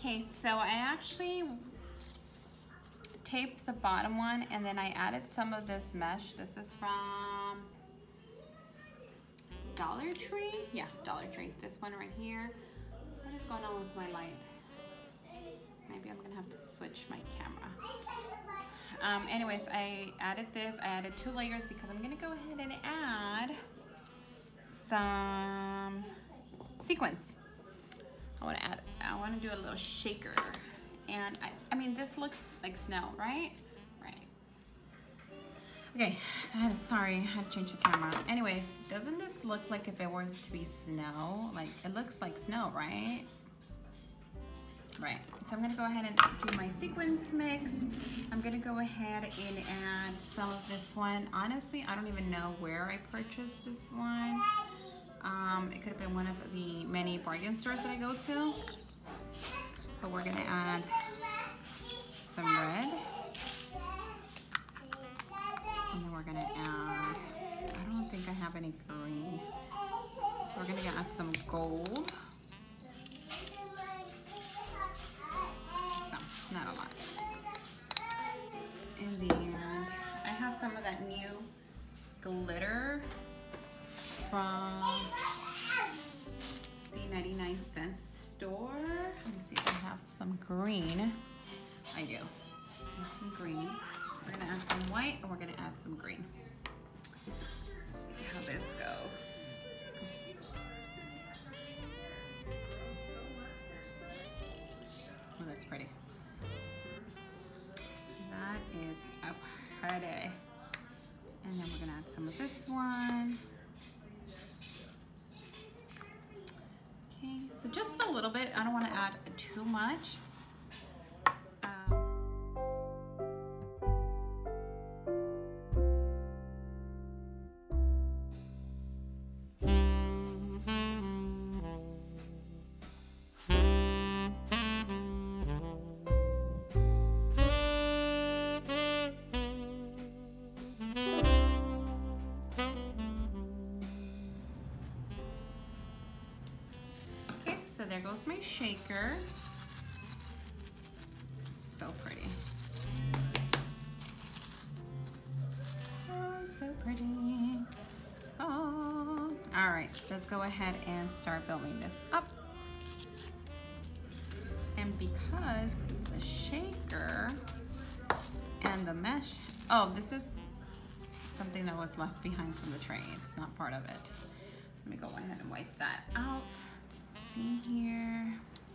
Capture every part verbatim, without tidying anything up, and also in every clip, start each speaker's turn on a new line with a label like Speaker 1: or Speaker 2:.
Speaker 1: Okay, so I actually taped the bottom one and then I added some of this mesh. This is from Dollar Tree. Yeah, Dollar Tree. This one right here. What is going on with my light? Maybe I'm gonna have to switch my camera. Um, anyways, I added this. I added two layers because I'm gonna go ahead and add some sequins. I want to add, I want to do a little shaker. And I, I mean, this looks like snow, right? Right. Okay, so I had to, sorry, I had to change the camera. Anyways, doesn't this look like if it were to be snow? Like, it looks like snow, right? Right, so I'm gonna go ahead and do my sequins mix. I'm gonna go ahead and add some of this one. Honestly, I don't even know where I purchased this one. Um, it could have been one of the many bargain stores that I go to. But we're gonna add some red. And then we're gonna add, I don't think I have any green. So we're gonna add some gold. So, not a lot. And then I have some of that new glitter from the ninety-nine cents store. Let me see if I have some green. I do. I have some green. We're gonna add some white and we're gonna add some green. Let's see how this goes. Oh, that's pretty. That is a pretty. And then we're gonna add some of this one. Okay, so just a little bit. I don't want to add too much. So there goes my shaker. So pretty. So, so pretty. Oh. All right, let's go ahead and start building this up. And because the shaker and the mesh, oh, this is something that was left behind from the tray. It's not part of it. Let me go ahead and wipe that out. See here.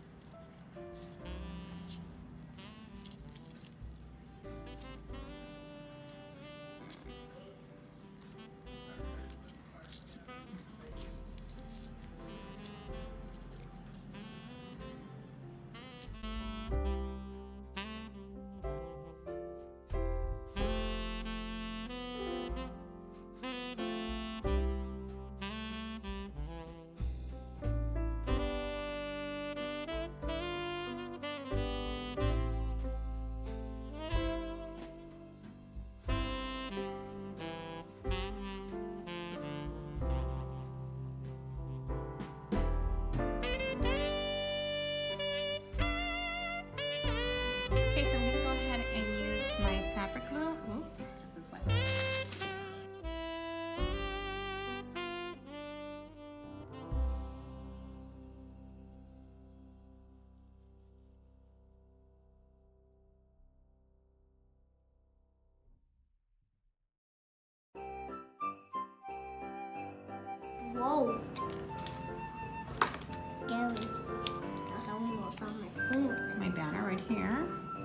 Speaker 1: Fabric glue. Ooh, this is wet.
Speaker 2: Whoa. Scary. That's almost on my finger.
Speaker 1: My banner right here.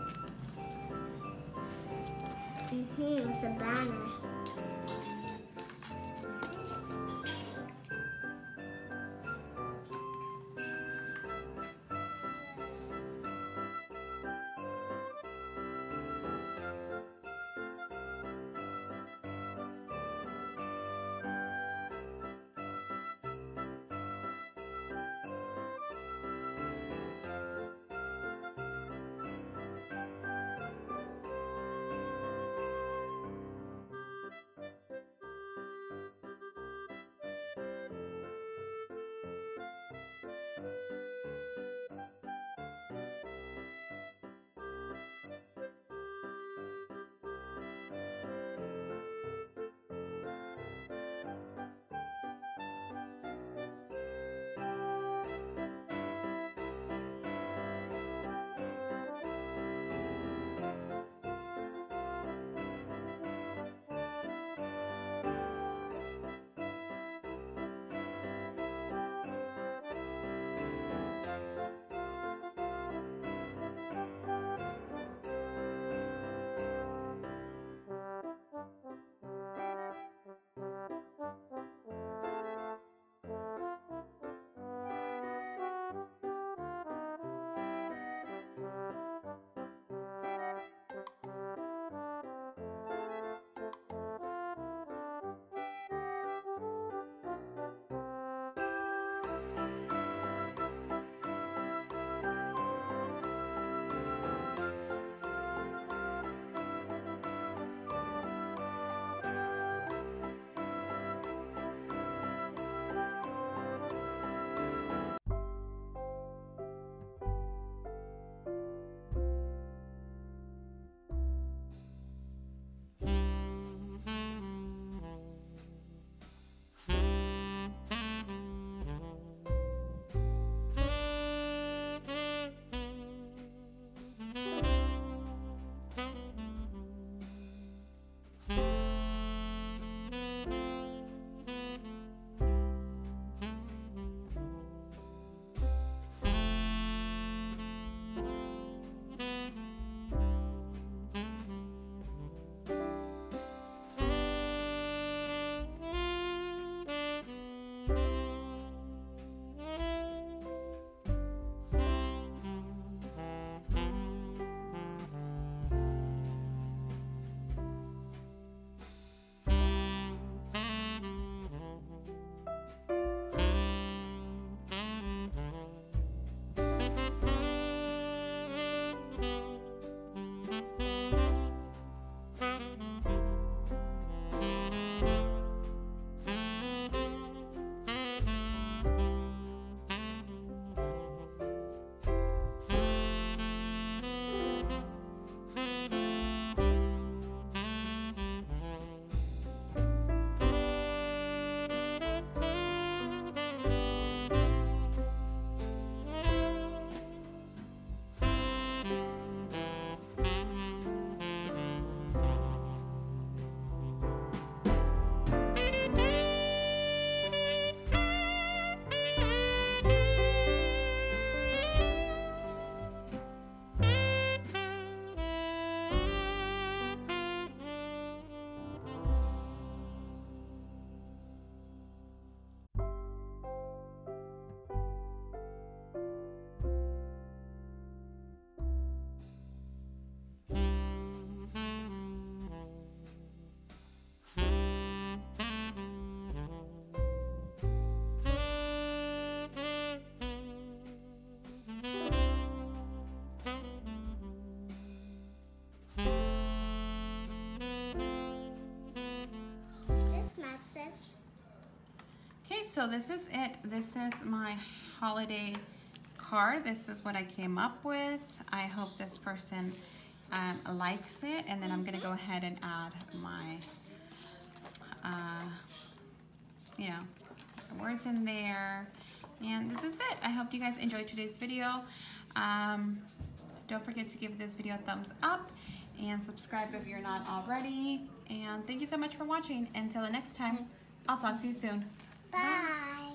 Speaker 2: Mm-hmm, it's a banner.
Speaker 1: so this is it. This is my holiday card. This is what I came up with. I hope this person um, likes it, and then I'm gonna go ahead and add my, uh, you know, words in there. And this is it. I hope you guys enjoyed today's video. Um, don't forget to give this video a thumbs up and subscribe if you're not already. And thank you so much for watching. Until the next time, I'll talk to you soon.
Speaker 2: Bye.